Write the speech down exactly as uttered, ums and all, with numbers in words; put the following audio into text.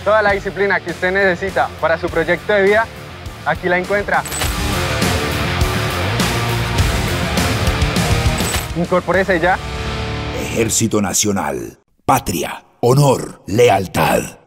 Toda la disciplina que usted necesita para su proyecto de vida, aquí la encuentra. Incorpórese ya. Ejército Nacional. Patria, honor, lealtad.